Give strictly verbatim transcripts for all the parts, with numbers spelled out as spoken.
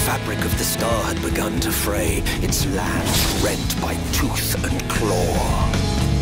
fabric of the star had begun to fray, its land rent by tooth and claw.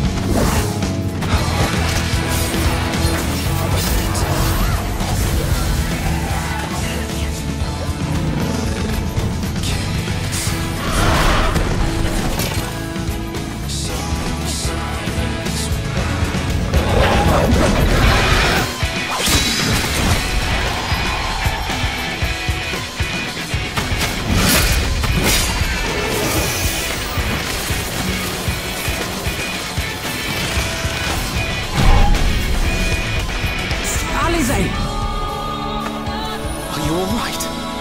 Are you all right?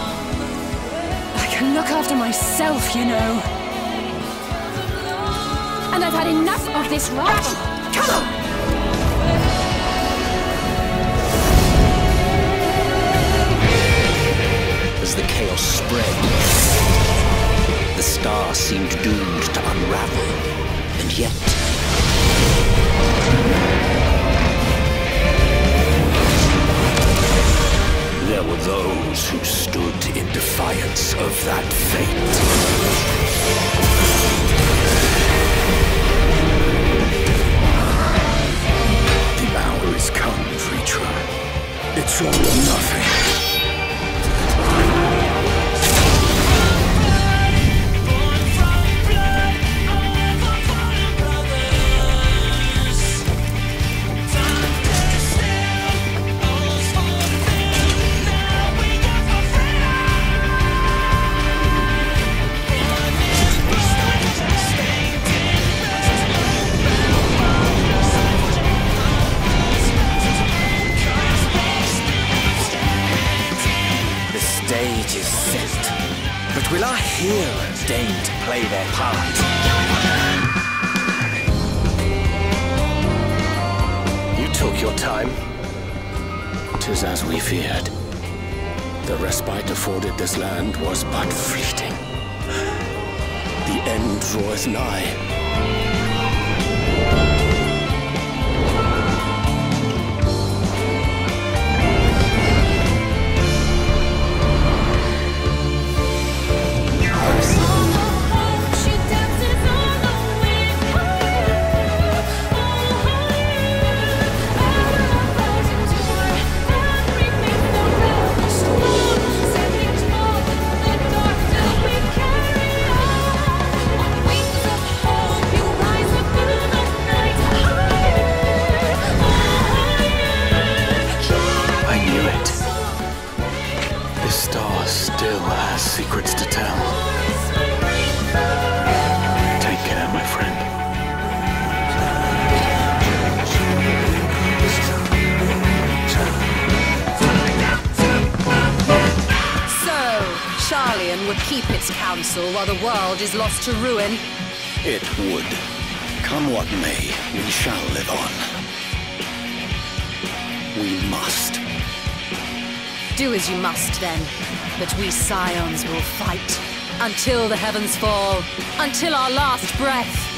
I can look after myself, you know. And I've had enough of this rabble. Come on! As the chaos spread, the star seemed doomed to unravel, and yet... there were those who stood in defiance of that fate. The hour is come, creature. It's all or nothing. The stage is set, but will our heroes deign to play their part? You took your time. 'Tis as we feared. The respite afforded this land was but fleeting. The end draweth nigh. Still has secrets to tell. Take care, my friend. So, Hydaelyn would keep its counsel while the world is lost to ruin. It would. Come what may, we shall live on. We must. Do as you must, then. But we scions will fight. Until the heavens fall. Until our last breath.